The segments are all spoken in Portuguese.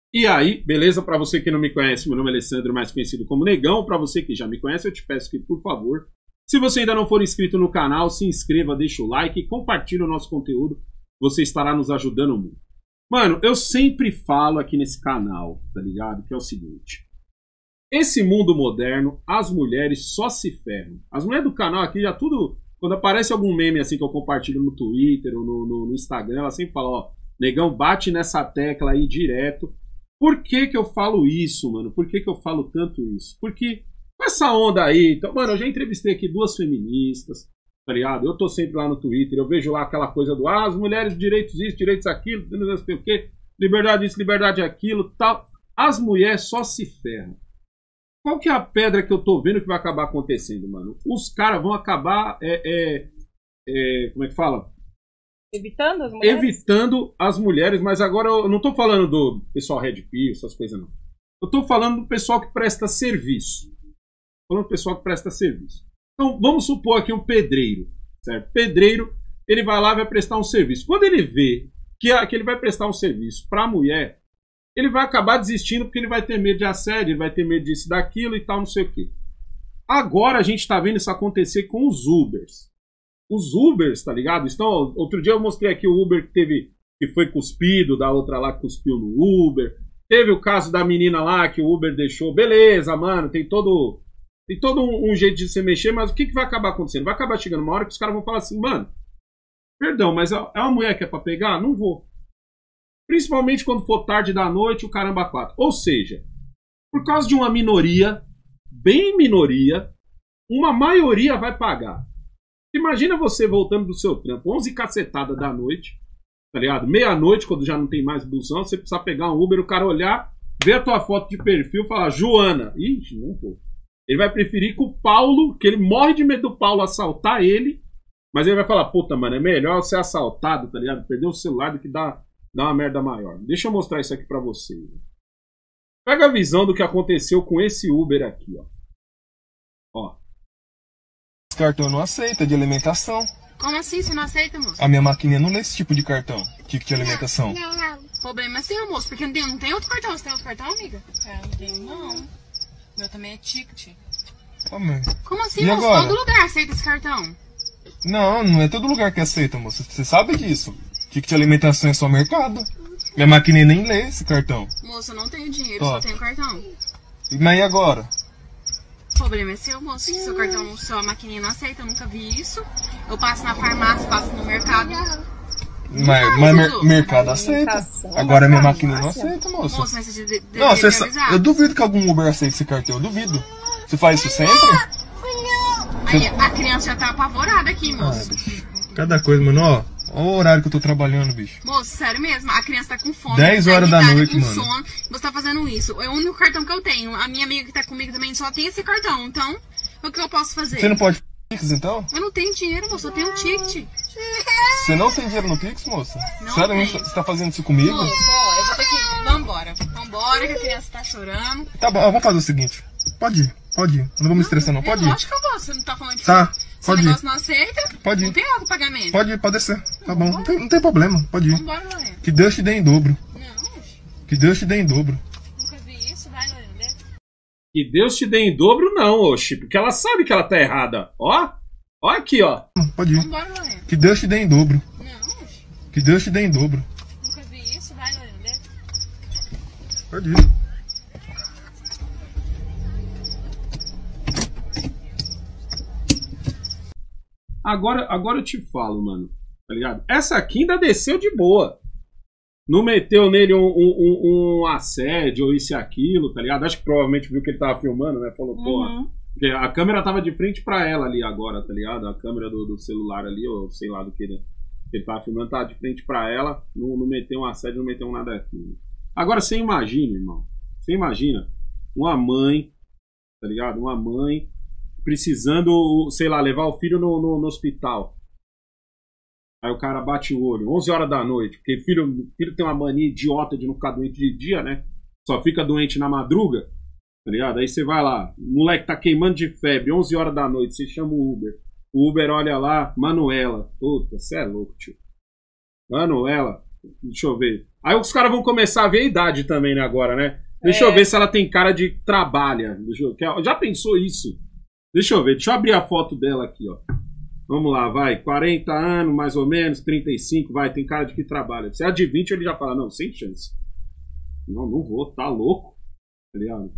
E aí, beleza? Para você que não me conhece, meu nome é Alessandro, mais conhecido como Negão. Para você que já me conhece, eu te peço que, por favor, se você ainda não for inscrito no canal, se inscreva, deixa o like e compartilhe o nosso conteúdo. Você estará nos ajudando muito. Mano, eu sempre falo aqui nesse canal, tá ligado? Que é o seguinte. Esse mundo moderno, as mulheres só se ferram. As mulheres do canal aqui já tudo... Quando aparece algum meme assim que eu compartilho no Twitter ou no Instagram, ela sempre fala, ó, Negão, bate nessa tecla aí direto. Por que que eu falo isso, mano? Por que que eu falo tanto isso? Porque com essa onda aí... Então, mano, eu já entrevistei aqui 2 feministas, tá ligado? Eu tô sempre lá no Twitter, eu vejo lá aquela coisa do as mulheres, direitos isso, direitos aquilo, não sei o quê, liberdade isso, liberdade aquilo, tal. As mulheres só se ferram. Qual que é a pedra que eu tô vendo que vai acabar acontecendo, mano? Os caras vão acabar, como é que fala? Evitando as mulheres? Evitando as mulheres, mas agora eu não tô falando do pessoal Red Pill, essas coisas não. Eu tô falando do pessoal que presta serviço. Falando do pessoal que presta serviço. Então, vamos supor aqui um pedreiro, certo? Pedreiro, ele vai lá e vai prestar um serviço. Quando ele vê que ele vai prestar um serviço pra mulher, ele vai acabar desistindo porque ele vai ter medo de assédio, ele vai ter medo disso, daquilo e tal, não sei o quê. Agora a gente tá vendo isso acontecer com os Ubers. Os Ubers, tá ligado? Então, outro dia eu mostrei aqui o Uber que foi cuspido, da outra lá que cuspiu no Uber. Teve o caso da menina lá que o Uber deixou. Beleza, mano, tem todo um jeito de se mexer, mas o que vai acabar acontecendo? Vai acabar chegando uma hora que os caras vão falar assim, mano, perdão, mas é uma mulher que é pra pegar? Não vou. Principalmente quando for tarde da noite, o caramba 4. Ou seja, por causa de uma minoria, bem minoria, uma maioria vai pagar. Imagina você voltando do seu trampo, 11 cacetada da noite, tá ligado? Meia-noite, quando já não tem mais busão, você precisa pegar um Uber, o cara olhar, ver a tua foto de perfil e falar, Joana. Ixi, não vou. Ele vai preferir que o Paulo, que ele morre de medo do Paulo assaltar ele, mas ele vai falar, puta, mano, é melhor ser assaltado, tá ligado? Perder o celular do que dar uma merda maior. Deixa eu mostrar isso aqui pra você. Pega a visão do que aconteceu com esse Uber aqui, ó. Ó. Esse cartão não aceita de alimentação. Como assim você não aceita, moço? A minha maquininha não lê esse tipo de cartão. Ticket de alimentação. Não. Problema é seu, moço, porque não tem outro cartão. Você tem outro cartão, amiga? Não tenho, não. Meu também é ticket. Oh, mãe. Como assim, E moço? agora? Todo lugar aceita esse cartão. Não é todo lugar que aceita, moça. Você sabe disso. Ticket de alimentação é só mercado. Minha maquininha nem lê esse cartão. Moço, eu não tenho dinheiro, Ó. só tenho cartão. Mas e agora? Problema é seu, moço, que seu cartão, sua maquininha não aceita, eu nunca vi isso. Eu passo na farmácia, passo no mercado. Mas Dudu. mercado aceita. Alimentação, Agora minha farmácia. maquininha não aceita, moça. Moço, mas você Não, deveria você avisar. eu duvido que algum Uber aceite esse cartão. Eu duvido. Você faz isso sempre? Aí a criança já tá apavorada aqui, moço. Cada coisa, mano. Ó o horário que eu tô trabalhando, bicho. Moço, sério mesmo, a criança tá com fome. 10 tá horas da irritada, noite, com mano. sono, você tá fazendo isso. É o único cartão que eu tenho. A minha amiga que tá comigo também só tem esse cartão. Então, o que eu posso fazer? Você não pode Pix, então? Eu não tenho dinheiro, moço, eu tenho um ticket. Você não tem dinheiro no Pix, moça? Não Sério, tenho. você tá fazendo isso comigo? Moço, ó, eu vou ter que... Vambora, que a criança tá chorando. Tá bom, vamos fazer o seguinte. Pode ir. Eu não vou me estressar, não. Pode ir. Lógico que eu vou, você não tá falando de Tá, Se o pode ir. negócio não aceita, Pode ir. não tem outro pagamento. Pode ir, pode descer. Tá bom, não tem problema. Pode ir. Vambora, Lorena. Que Deus te dê em dobro. Não, Que Deus te dê em dobro. nunca vi isso, vai, Lorena. Desce. Que Deus te dê em dobro, não, oxi. Porque ela sabe que ela tá errada. Ó aqui, ó. Pode ir. Vambora, Lorena. Que Deus te dê em dobro. Não, Que Deus te dê em dobro. nunca vi isso, vai, Lorena. Desce. Pode ir. Agora eu te falo, mano. Tá ligado? Essa aqui ainda desceu de boa. Não meteu nele um assédio ou isso e aquilo, tá ligado? Acho que provavelmente viu que ele tava filmando, né? Falou, porra. Porque a câmera tava de frente pra ela ali agora, tá ligado? A câmera do celular ali, ou sei lá do que ele tava filmando, tava de frente pra ela. Não meteu um assédio, não meteu nada aqui. Agora você imagina, irmão. Você imagina uma mãe, tá ligado? Uma mãe precisando, sei lá, levar o filho no hospital. Aí o cara bate o olho, 11 horas da noite, porque filho tem uma mania idiota de não ficar doente de dia, né? Só fica doente na madruga, tá ligado? Aí você vai lá, o moleque tá queimando de febre, 11 horas da noite, você chama o Uber. O Uber olha lá, Manuela. Puta, você é louco, tio. Manuela, Deixa eu ver. Aí os caras vão começar a ver a idade também, né, agora, né? Deixa eu ver se ela tem cara de trabalha. Já pensou isso? Deixa eu ver. Deixa eu abrir a foto dela aqui, ó. Vamos lá, vai. 40 anos, mais ou menos, 35, vai. Tem cara de que trabalha. Se é de 20, ele já fala, não, sem chance. Não vou, tá louco. Tá ligado?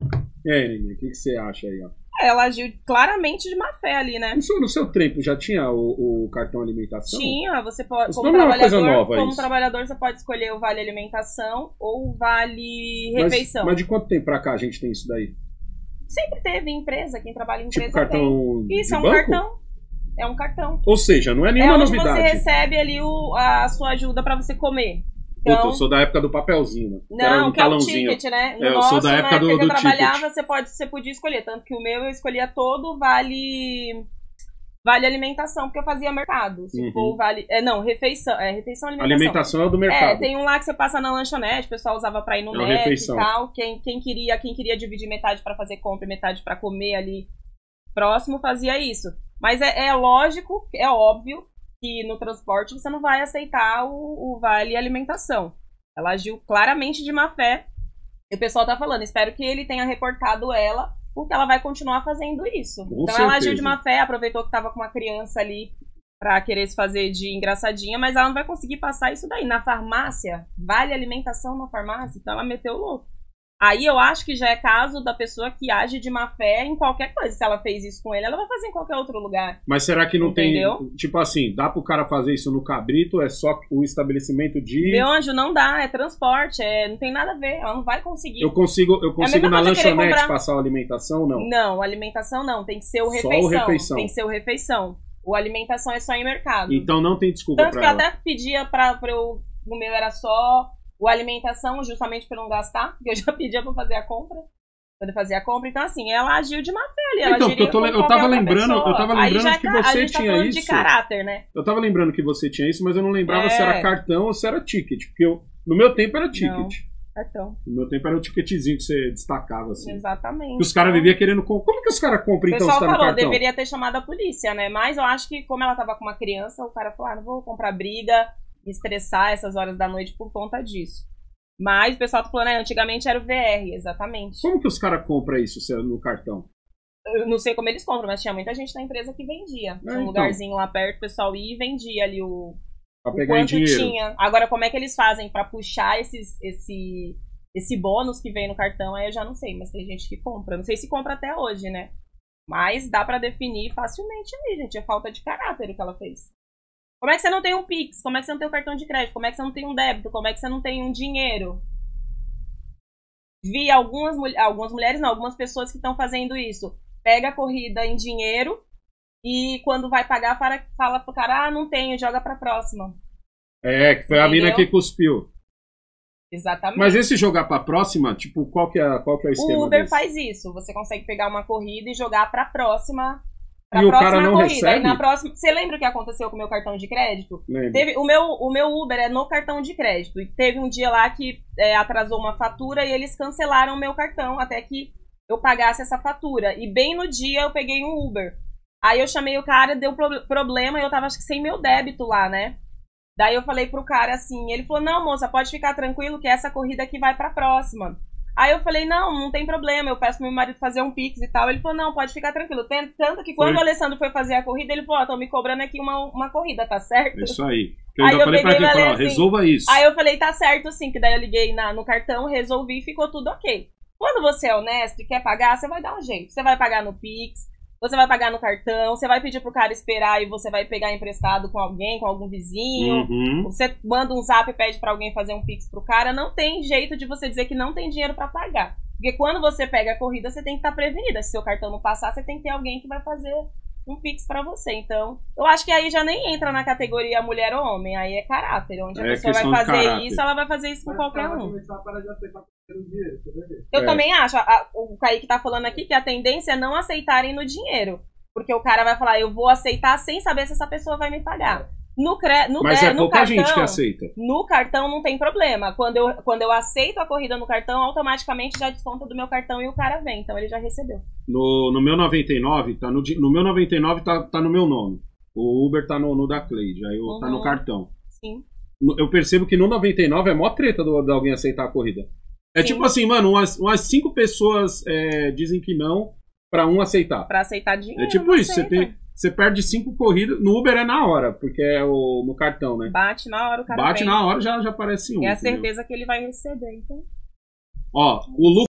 Nini, o que você acha aí, ó? Ela agiu claramente de má fé ali, né? No seu tempo já tinha o cartão alimentação? Tinha, você pode, como trabalhador, você pode escolher o vale alimentação ou o vale refeição. Mas de quanto tempo pra cá a gente tem isso daí? Sempre teve em empresa, quem trabalha em empresa tipo cartão tem. Isso, é um banco? cartão. É um cartão. Ou seja, não é nenhuma novidade. Você recebe ali a sua ajuda pra você comer. Então, eu sou da época do papelzinho, né? Não, que é o ticket, né? Eu sou da época do eu trabalhava, ticket. você podia escolher. Tanto que o meu eu escolhia todo vale alimentação, porque eu fazia mercado. Se for vale... refeição. Refeição alimentação. Alimentação é o do mercado. Tem um lá que você passa na lanchonete, o pessoal usava pra ir no Mac e tal. Quem queria dividir metade pra fazer compra e metade pra comer ali próximo, fazia isso. Mas é lógico, é óbvio, que no transporte você não vai aceitar o vale alimentação. Ela agiu claramente de má fé. E o pessoal tá falando, espero que ele tenha reportado ela, porque ela vai continuar fazendo isso. Com então certeza. Ela agiu de má fé, aproveitou que tava com uma criança ali pra querer se fazer de engraçadinha, mas ela não vai conseguir passar isso daí. Na farmácia, vale alimentação na farmácia, então ela meteu o louco. Aí eu acho que já é caso da pessoa que age de má fé em qualquer coisa. Se ela fez isso com ele, ela vai fazer em qualquer outro lugar. Mas será que não Entendeu? tem... Tipo assim, dá pro cara fazer isso no cabrito? É só o estabelecimento de... Meu anjo, não dá. É transporte. Não tem nada a ver. Ela não vai conseguir. Eu consigo na lanchonete passar a alimentação, não? Não, alimentação não. Tem que ser o refeição. Só o refeição. Tem que ser o refeição. O alimentação é só em mercado. Então não tem desculpa Tanto pra que eu ela. até pedia pra eu... O meu era só... O alimentação, justamente pra não gastar, porque eu já pedia pra fazer a compra. Quando eu fazia a compra, então assim, ela agiu de má fé ali. Ela então, eu tava lembrando que você tá tinha isso. De caráter, né? Eu tava lembrando que você tinha isso, mas eu não lembrava se era cartão ou se era ticket. Porque no meu tempo era ticket. Não, cartão. No meu tempo era o ticketzinho que você destacava, assim. Exatamente. Que os caras viviam querendo... Como que os caras compram, então, se tá no cartão? O pessoal falou, deveria ter chamado a polícia, né? Mas eu acho que, como ela tava com uma criança, o cara falou, não vou comprar briga, estressar essas horas da noite por conta disso. Mas o pessoal tá falando, antigamente era o VR, exatamente. Como que os caras compram isso no cartão? Eu não sei como eles compram, mas tinha muita gente na empresa que vendia. Tinha um lugarzinho lá perto, o pessoal ia e vendia ali pra pegar em dinheiro. Tinha. Agora, como é que eles fazem pra puxar esse bônus que vem no cartão, aí eu já não sei, mas tem gente que compra. Não sei se compra até hoje, né? Mas dá pra definir facilmente aí, gente. É falta de caráter o que ela fez. Como é que você não tem um Pix? Como é que você não tem um cartão de crédito? Como é que você não tem um débito? Como é que você não tem um dinheiro? Vi algumas mulheres, não, algumas pessoas que estão fazendo isso. Pega a corrida em dinheiro e quando vai pagar, fala pro cara, não tenho, joga pra próxima. Que foi a mina que cuspiu. Exatamente. Mas esse jogar pra próxima, tipo, qual que é o esquema O Uber desse? faz isso. Você consegue pegar uma corrida e jogar pra próxima. E o cara não recebe? Aí na próxima... Você lembra o que aconteceu com o meu cartão de crédito? Lembro. O meu Uber é no cartão de crédito. E teve um dia lá que atrasou uma fatura e eles cancelaram o meu cartão até que eu pagasse essa fatura. E bem no dia eu peguei um Uber. Aí eu chamei o cara, deu problema e eu tava acho que sem meu débito lá, né? Daí eu falei pro cara assim, ele falou, não moça, pode ficar tranquilo que essa corrida aqui vai pra próxima. Aí eu falei, não tem problema, eu peço pro meu marido fazer um Pix e tal. Ele falou, não, pode ficar tranquilo. Tanto que quando o Alessandro foi fazer a corrida, ele falou, estão me cobrando aqui uma corrida, tá certo? Isso aí. Eu já falei pra ele, falou, resolva isso. Aí eu falei, tá certo sim, que daí eu liguei no cartão, resolvi e ficou tudo ok. Quando você é honesto e quer pagar, você vai dar um jeito. Você vai pagar no Pix, você vai pagar no cartão, você vai pedir pro cara esperar e você vai pegar emprestado com alguém, com algum vizinho. Você manda um zap e pede pra alguém fazer um Pix pro cara. Não tem jeito de você dizer que não tem dinheiro pra pagar. Porque quando você pega a corrida, você tem que estar prevenida. Se seu cartão não passar, você tem que ter alguém que vai fazer um Pix pra você. Então, eu acho que aí já nem entra na categoria mulher ou homem. Aí é caráter. Onde a pessoa vai fazer isso, ela vai fazer isso com qualquer um. Eu também acho. O Kaique tá falando aqui que a tendência é não aceitarem no dinheiro. Porque o cara vai falar, eu vou aceitar sem saber se essa pessoa vai me pagar. Mas é pouca gente que aceita. No cartão não tem problema. Quando eu aceito a corrida no cartão, automaticamente já desconta do meu cartão e o cara vem. Então ele já recebeu. No meu 99, no meu 99 tá no meu nome. O Uber tá no da Cleide, aí tá no cartão. Sim. eu percebo que no 99 é mó treta de alguém aceitar a corrida. É Sim. tipo assim, mano, umas 5 pessoas dizem que não pra um aceitar. Pra aceitar dinheiro. É tipo não isso, aceita. você perde 5 corridas. No Uber é na hora, porque é no cartão, né? Bate na hora, o cara Bate vem. na hora, já aparece um. É a entendeu? certeza que ele vai receber, então. Ó, o Lucas